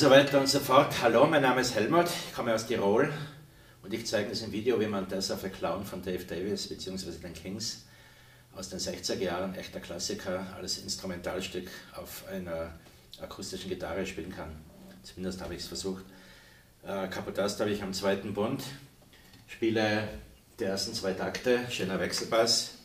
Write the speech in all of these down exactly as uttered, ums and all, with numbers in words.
so weiter und so fort. Hallo, mein Name ist Helmut, ich komme aus Tirol und ich zeige das im Video, wie man das auf a Clown von Dave Davies bzw. den Kings aus den sechziger Jahren, echter Klassiker, als Instrumentalstück auf einer akustischen Gitarre spielen kann. Zumindest habe ich es versucht. Äh, Kapotast habe ich am zweiten Bund, spiele die ersten zwei Takte, schöner Wechselbass.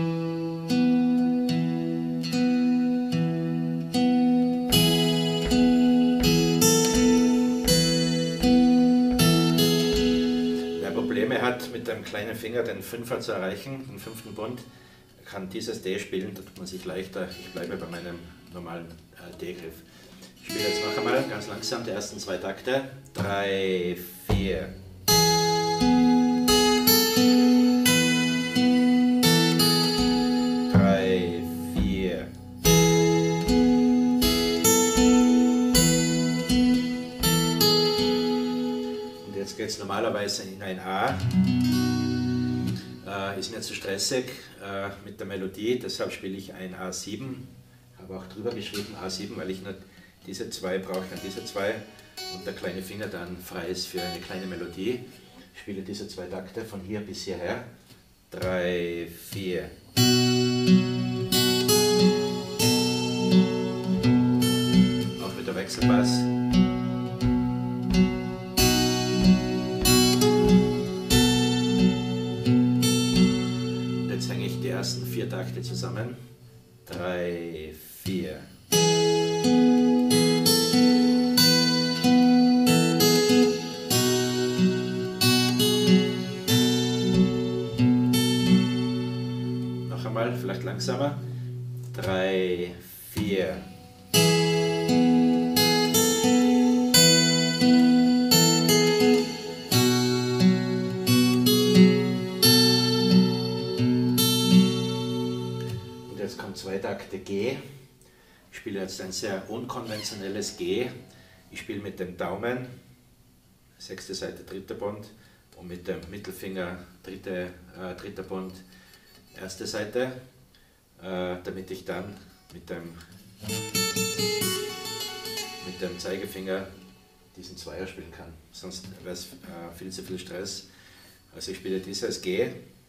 Wer Probleme hat, mit dem kleinen Finger den Fünfer zu erreichen, den fünften Bund, kann dieses D spielen, da tut man sich leichter. Ich bleibe bei meinem normalen äh, D-Griff. Ich spiele jetzt noch einmal ganz langsam die ersten zwei Takte. Drei, vier. Drei, vier. Und jetzt geht es normalerweise in ein A. Äh, ist mir zu stressig äh, mit der Melodie, deshalb spiele ich ein A sieben. Habe auch drüber geschrieben A sieben, weil ich nur diese zwei brauche, dann diese zwei und der kleine Finger dann frei ist für eine kleine Melodie. Ich spiele diese zwei Takte von hier bis hierher. Drei, vier. Auch wieder Wechselbass. Und jetzt hänge ich die ersten vier Takte zusammen. Drei, vier. Noch einmal, vielleicht langsamer. Drei, vier. Und jetzt kommt zwei Takte G. Ich spiele jetzt ein sehr unkonventionelles G. Ich spiele mit dem Daumen, sechste Seite, dritter Bund, und mit dem Mittelfinger, dritte, äh, dritter Bund, erste Seite, äh, damit ich dann mit dem, mit dem Zeigefinger diesen Zweier spielen kann. Sonst wäre es äh, viel zu viel Stress. Also ich spiele dieses G.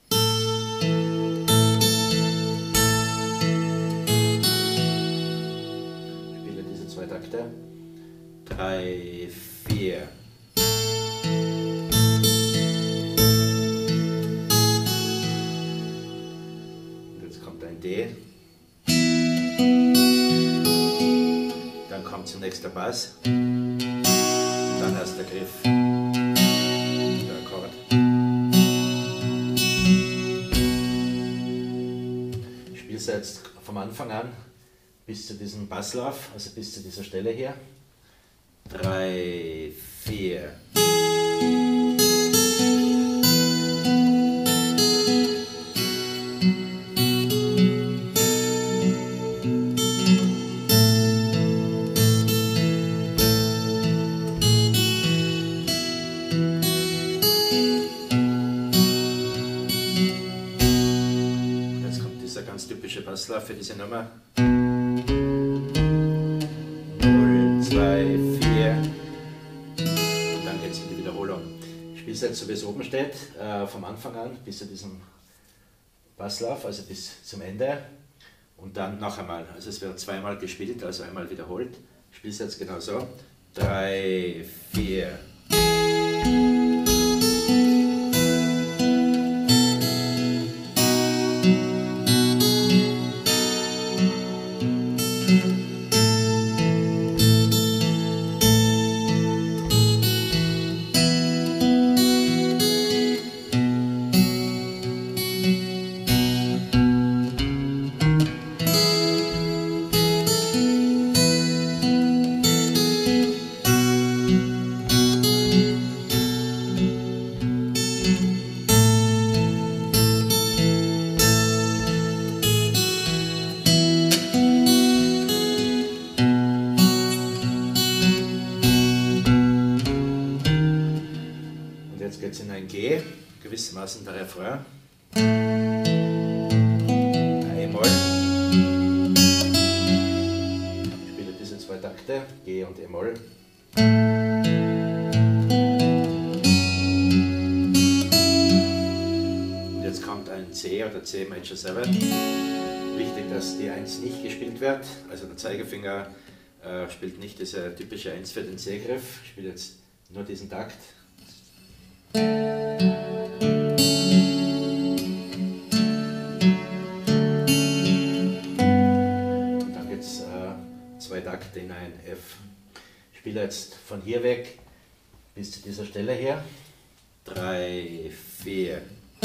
Zwei Takte. Drei, vier. Und jetzt kommt ein D. Dann kommt zunächst der Bass. Und dann erst der Griff. Der Akkord. Ich spiele es jetzt vom Anfang an bis zu diesem Basslauf, also bis zu dieser Stelle hier. Drei, vier. Jetzt kommt dieser ganz typische Basslauf für diese Nummer. zwei, vier und dann geht es in die Wiederholung. Ich spiele es jetzt so, wie es oben steht, äh, vom Anfang an bis zu diesem Basslauf, also bis zum Ende und dann noch einmal. Also es wird zweimal gespielt, also einmal wiederholt. Ich spiele es jetzt genau so. Drei, vier. Jetzt geht es in ein G, gewissermaßen der Refrain. E-Moll. Ich spiele diese zwei Takte, G und E-Moll. Und jetzt kommt ein C oder C Major sieben. Wichtig, dass die eins nicht gespielt wird, also der Zeigefinger äh, spielt nicht diese typische eins für den C-Griff, ich spiele jetzt nur diesen Takt. Und dann gibt es äh, zwei Takte in ein F. Ich spiele jetzt von hier weg bis zu dieser Stelle hier. drei, vier.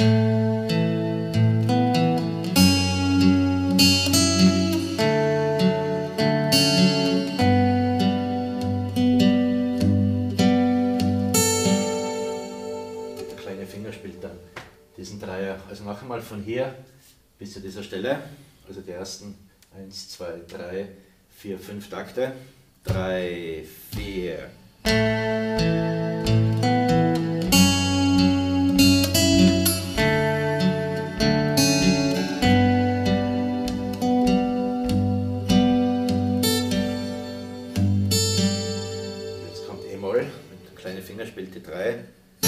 Finger spielt dann diesen Dreier. Also noch einmal von hier bis zu dieser Stelle, also die ersten eins, zwei, drei, vier, fünf Takte. drei, vier. Jetzt kommt E-Moll, mit dem kleinen Finger spielt die drei.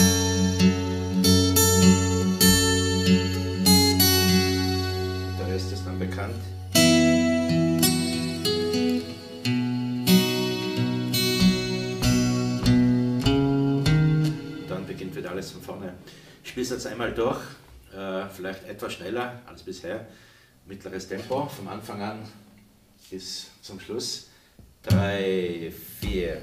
Ist das dann bekannt. Dann beginnt wieder alles von vorne. Ich spiele es jetzt einmal durch, äh, vielleicht etwas schneller als bisher. Mittleres Tempo, vom Anfang an bis zum Schluss. drei, vier.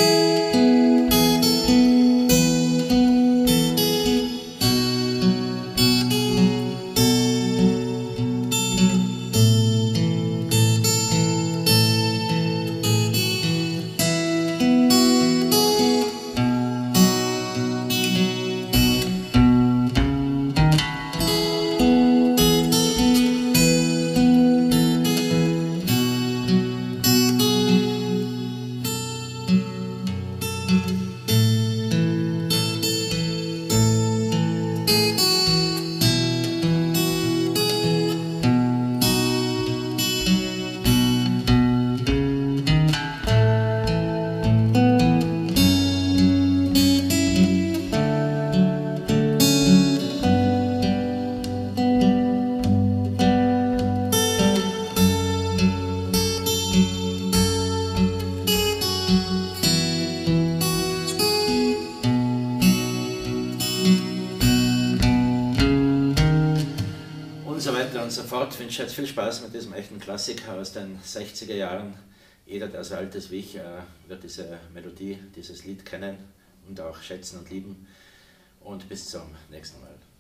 Und so weiter und so fort. Ich wünsche jetzt viel Spaß mit diesem echten Klassiker aus den sechziger Jahren. Jeder, der so alt ist wie ich, wird diese Melodie, dieses Lied kennen und auch schätzen und lieben. Und bis zum nächsten Mal.